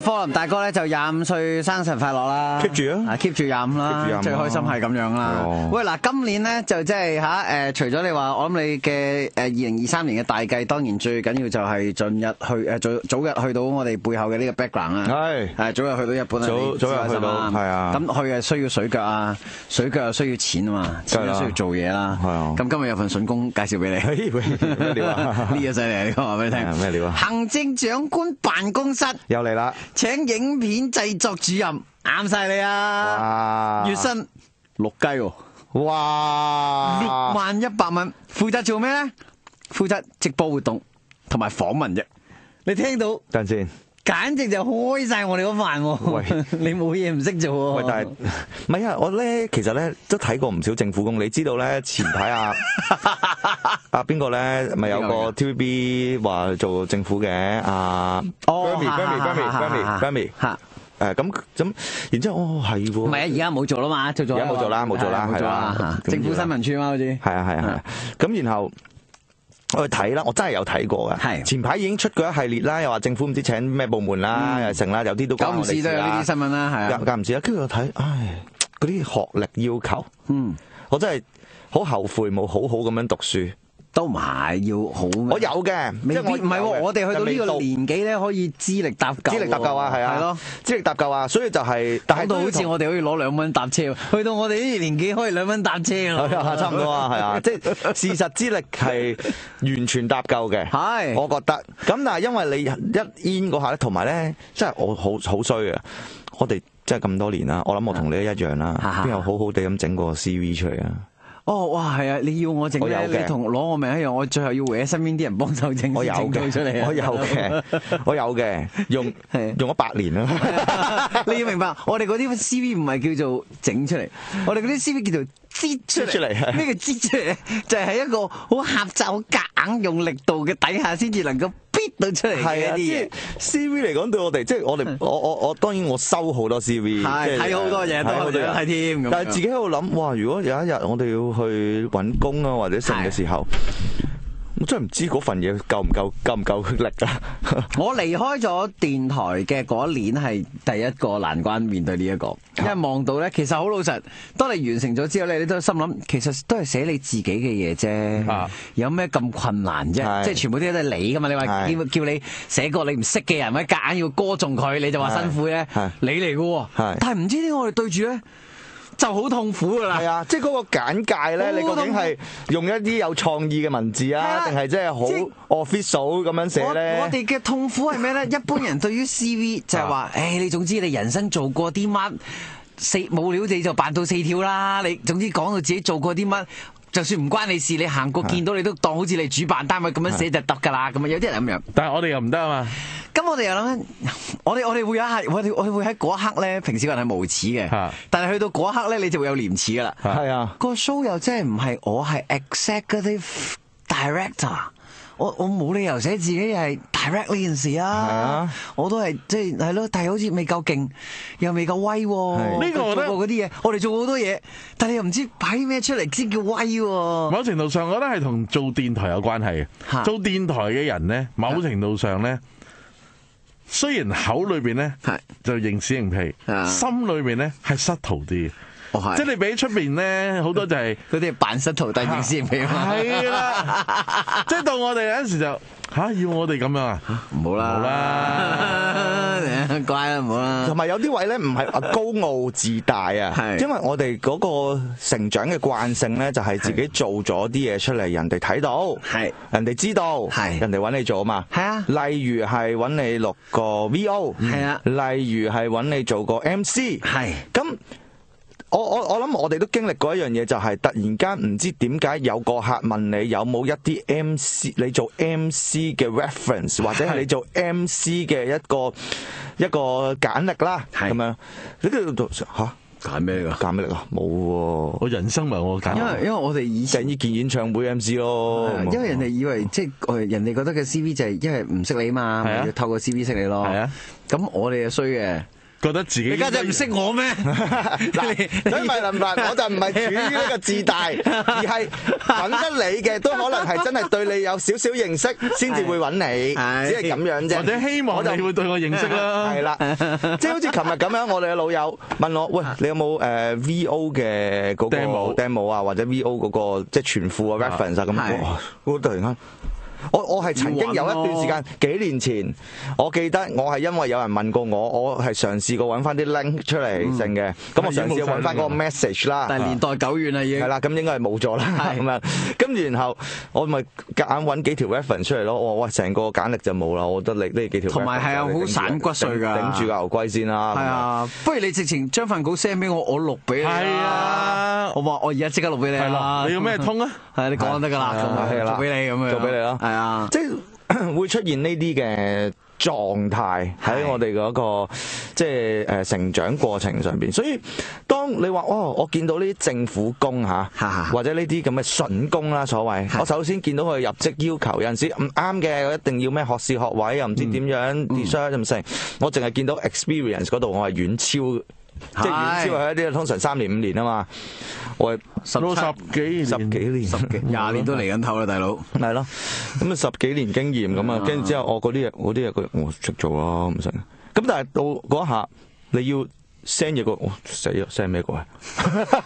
科林大哥咧就25歲生日快樂啦 keep 住啊 ，keep 住25啦，最開心係咁樣啦。喂，嗱，今年咧就即係除咗你話，我諗你嘅2023年嘅大計，當然最緊要就係早日去到我哋背後嘅呢個 background 啦。係早日去到日本啊！ 早日去到，係啊。 咁去係需要水腳啊，水腳又需要錢啊嘛，錢又需要做嘢啦。係啊。咁今日有份筍工介紹俾你。 咩料啊？ 呢個犀利，呢個話俾你聽。 咩料啊？ 行政長官辦公室又嚟啦， 請影片製作主任，啱晒你啊！月薪6雞喎， 哇 ！61100蚊，負責做咩咧？負責直播活動同埋訪問啫。你聽到？ 等陣先。 簡直就開晒我哋嗰飯喎！喂，你冇嘢唔識做喎！ 喂，但係唔係啊？我咧其實咧都睇過唔少政府工，你知道咧前排邊個咧咪有個 TVB 話做政府嘅Grammy 嚇咁，然之後係喎， 唔係啊！而家冇做啦嘛，做咗而家冇做啦，係啦， 政府新聞處嘛好似係啊，咁然後。我去睇啦，我真係有睇過嘅。係前排已經出過一系列啦，又話政府唔知請咩部門啦，又成啦，有啲都關我哋事啦。都有呢啲新聞啦，係啊，間唔時啦。跟住我睇，嗰啲學歷要求，我真係好後悔冇好好咁樣讀書。都唔係要好，我有嘅，即係唔係我哋去到呢個年紀咧，可以資歷搭救啊，係啊，係咯，資歷搭救啊，所以就係，但係都好似我哋可以攞2蚊搭車，去到我哋呢年紀可以2蚊搭車咯，差唔多啊，係啊，即係事實資歷係完全搭救嘅，係，我覺得。咁但係因為你一 in 嗰下咧，同埋咧，即係我好衰嘅，我哋即係咁多年啦，我諗我同你一樣啦，邊有好好地咁整個 CV 出嚟啊？哦，哇，係啊！你要我整咧，你同攞我名一樣，我最後要搲身邊啲人幫手整，我有嘅出嚟，我有嘅，用咗8年啦。你要明白，我哋嗰啲 CV 唔係叫做整出嚟，我哋嗰啲 CV 叫做擠出嚟。咩叫擠出嚟咧？就係喺一個好狹窄、好夾硬用力度嘅底下，先至能夠逼到出嚟嘅一啲嘢。CV 嚟講對我哋，即係我當然我收好多 CV， 睇好多嘢，都睇添。但係自己喺度諗，哇！如果有一日我哋要去揾工啊，或者成嘅時候，我真係唔知嗰份嘢夠唔夠力啊！我離開咗電台嘅嗰一年係第一個難關面對呢一個，因為望到咧，其實好老實，當你完成咗之後咧，你都心諗，其實都係寫你自己嘅嘢啫，有咩咁困難啫？即係全部啲都係你噶嘛？你話叫你寫個你唔識嘅人，或者夾硬要歌頌佢，你就話辛苦咧，你嚟噶喎，但係唔知點解我哋對住咧，就好痛苦噶啦，係啊，即係嗰個簡介咧，你究竟係用一啲有創意嘅文字啊，定係即係好 official 咁樣寫咧？我哋嘅痛苦係咩咧？一般人對於 CV 就係話，你總之你人生做過啲乜，冇料你就扮到4條啦。你總之講到自己做過啲乜，就算唔關你事，你行過見到你都當好似你主辦單位咁樣寫就得噶啦。咁啊，有啲人咁樣，但係我哋又唔得啊嘛。咁我哋又諗緊，我哋會有一刻，我哋會喺嗰一刻咧，平時個人係無恥嘅，但係去到嗰一刻咧，你就會有廉恥噶啦。係啊，個 show 又真係唔係我係 executive director， 我冇理由寫自己係 direct 呢件事啊。我都係即係咯，但係好似未夠勁，又未夠威。呢個我做過嗰啲嘢，我哋做過好多嘢，但係又唔知擺咩出嚟先叫威。某程度上，我覺得係同做電台有關係嘅。做電台嘅人咧，某程度上咧。雖然口裏邊咧就認屎認屁，心裏邊咧係失圖啲嘅，即係你比出邊咧好多就係嗰啲扮失圖但認屎認屁嘛。係啦，即係到我哋有陣時就要我哋咁樣啊，唔好啦，乖啦，唔好啦。同埋有啲位咧唔係話高傲自大啊，因為我哋嗰個成長嘅慣性咧就係自己做咗啲嘢出嚟，人哋睇到，人哋知道，人哋揾你做啊嘛。係啊，例如係揾你錄個 VO， 係啊，例如係揾你做個 MC， 係咁。我諗我哋都經歷過一樣嘢，就係突然間唔知點解有個客問你有冇一啲 MC， 你做 MC 嘅 reference， 或者係你做 MC 嘅一個簡歷啦，咁樣你跟住揀咩嚟㗎？揀咩嚟㗎？冇喎，我人生咪我揀。因為我哋以前鄭伊健演唱會 MC 咯，因為人哋以為即係人哋覺得嘅 CV 就係因為唔識你嘛，咪要透過 CV 識你咯。係啊，咁我哋就衰嘅。 覺得自己你家姐唔識我咩？ 所以咪林伯，我就唔係處於呢個自大，而係揾得你嘅都可能係真係對你有少少認識，先至會揾你，只係咁樣啫。 或者希望你會對我認識啦。 係啦，即係好似琴日咁樣，我哋嘅老友問我：喂，你有冇VO 嘅嗰個 demo 啊，或者 VO 嗰個即係全副嘅 reference 啊？咁我突然間。我係曾經有一段時間幾年前，我記得我係因為有人問過我係嘗試過揾翻啲 link 出嚟剩嘅，咁我嘗試揾翻嗰個 message 啦。 但係年代久遠啦已經。 係啦，咁應該係冇咗啦。咁樣，跟住然後我咪夾硬揾幾條 reference 出嚟咯。我話喂，成個簡歷就冇啦。我覺得你呢幾條同埋係啊，好散骨碎㗎。 頂住個牛龜先啦。 係啊，不如你直情將份稿 send 俾我，我錄俾你。係啊， 我話我而家即刻錄俾你啦。 你要咩通啊？ 係你講得㗎啦，做俾你咁樣。 做俾你咯。係啊，即係會出現呢啲嘅狀態喺我哋嗰個即係成長過程上邊，所以當你話我見到呢啲政府工或者呢啲咁嘅筍工啦，所謂我首先見到佢入職要求有陣時唔啱嘅，我一定要咩學士學位又唔知點樣 research 咁成，我淨係見到 experience 嗰度我係遠超。即係遠超係一啲通常3年5年啊嘛，我係十幾年 20年都嚟緊頭啦，大佬。 係咯，咁啊10幾年經驗咁啊，跟住之後我嗰啲嘢我識做啦，唔成。咁但係到嗰一下你要 send 嘢過，死啦 send 咩過去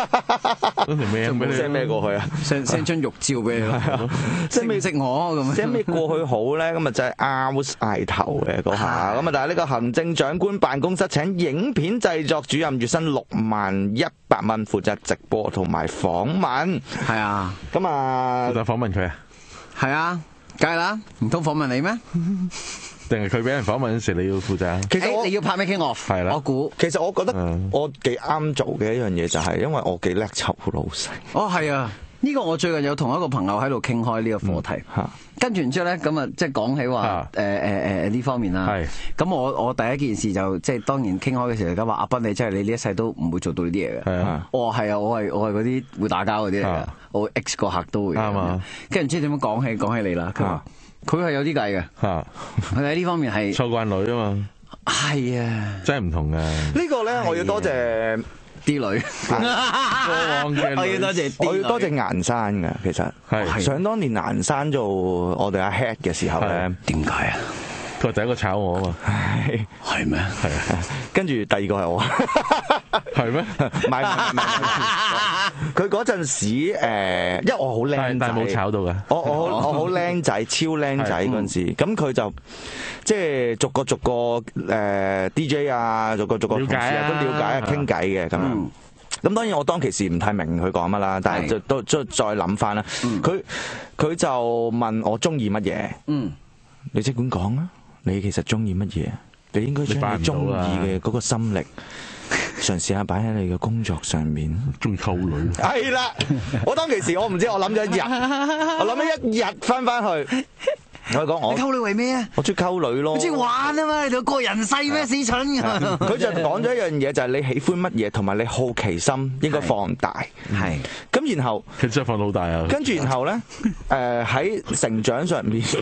？send 咩過去啊 ？send 張玉照俾你咯。識未識我咁 ？send 咩過去好咧？咁啊真係拗晒頭嘅嗰下。咁啊，但係呢個行政長官辦公室請影片製作主任，月薪61100蚊，負責直播同埋訪問。 係啊。 咁啊， 負責訪問佢啊？ 係啊，梗係啦，唔通訪問你咩？ 定係佢俾人訪問嗰時你要負責？ 其實你要拍 making of 係啦。我估其實我覺得我幾啱做嘅一樣嘢就係因為我幾叻湊老細。 哦，係啊，呢個我最近有同一個朋友喺度傾開呢個課題。跟住然之後咧，咁啊即係講起話呢方面啦。咁我第一件事就即係當然傾開嘅時候，咁話阿斌你真係你呢一世都唔會做到呢啲嘢嘅。係啊。我係啊，我係嗰啲會打交嗰啲嚟嘅。我 X 個客都會。啱啊。跟住唔知點樣講起你啦。佢話佢係有啲計嘅。佢喺呢方面係湊慣女啊嘛。 係啊。真係唔同嘅。 呢個咧我要多謝啲女，我要多謝顏山嘅，其實係想當年顏山做我哋阿 head 嘅時候咧，點解啊？ 佢係第一個炒我啊嘛， 係咩？係啊， 跟住第二個係我， 係咩？ 唔係，佢嗰陣時因為我好靚仔， 但係冇炒到㗎。 我好靚仔，超靚仔嗰陣時，咁佢就即係逐個DJ 啊，逐個同事啊都了解啊，傾偈嘅咁樣。咁當然我當其時唔太明佢講乜啦，但係都再諗翻啦。佢就問我中意乜嘢？你即管講啊！你其實中意乜嘢？你應該將你中意嘅嗰個心力嘗試下擺喺你嘅工作上面。 中意溝女。 係啦，我當其時我唔知，我諗咗一日，我諗咗一日翻去。我講我溝女為咩啊？ 我中意溝女咯。你中意玩啊嘛？你過人世咩死蠢㗎？ 佢就講咗一樣嘢，就係你喜歡乜嘢，同埋你好奇心應該放大。係。咁然後佢真係放到好大啊！ 跟住然後咧，喺成長上面，雖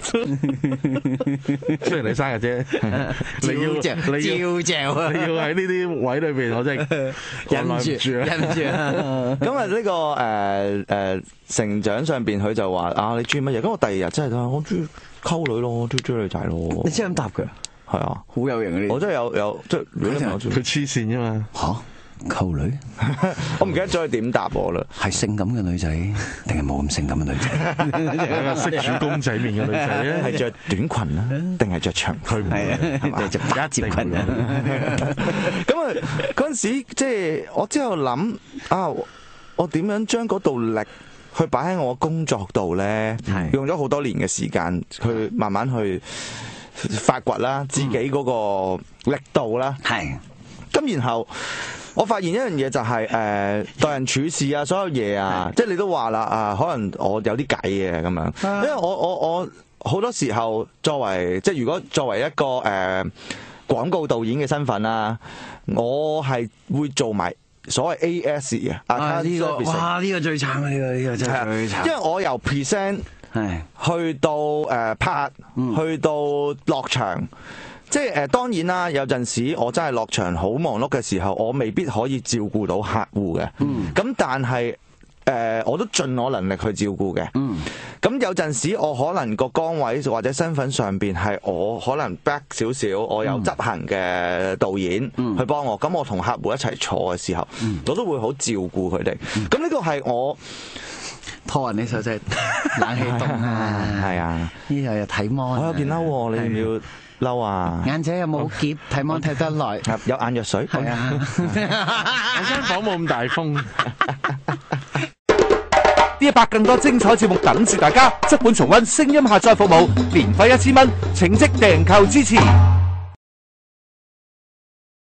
然你生日啫，你要你要喺呢啲位裏邊，我真係忍住。 咁啊呢個成長上邊，佢就話你中意乜嘢？咁我第二日真係我中意溝女咯，中意追女仔咯。 你真係咁答佢？ 係啊， 好有型嗰啲。 我真係有即係佢黐線啫嘛。 吓，溝女？ 我唔記得咗佢點答我啦。係性感嘅女仔，定係冇咁性感嘅女仔？ 識煮公仔麵嘅女仔咧， 係着短裙啦，定係着長裙？ 係啊，定着百褶裙啊？ 咁啊，嗰陣時即係我之後諗我點樣將嗰度力去擺喺我工作度咧？用咗好多年嘅時間去慢慢去發掘啦，自己嗰個力度啦。係。咁然後我發現一樣嘢就係待人處事啊，所有嘢啊，即係你都話啦可能我有啲計嘅咁樣，因為我好多時候作為即係如果作為一個廣告導演嘅身份啦，我係會做埋所謂 AS 嘅呢個哇呢個最慘啊，呢個真係最慘， 因為我由 present 去到拍去到落場。 即係當然啦，有陣時我真係落場好忙碌嘅時候，我未必可以照顧到客戶嘅。咁但係我都盡我能力去照顧嘅。咁有陣時我可能個崗位或者身份上邊係我可能 back 少少，我有執行嘅導演去幫我，咁我同客戶一齊坐嘅時候，我都會好照顧佢哋。咁呢個係我拖人啲手啫，冷氣凍啊， 係啊， 呢又睇 mon， 我有件褸，你要唔要？嬲啊！ 眼仔有冇澀？睇芒睇得耐， 有眼藥水。係啊， 我間房冇咁大風。 D100更多精彩節目等住大家，即本重溫聲音下載服務，年費1000蚊，請即訂購支持。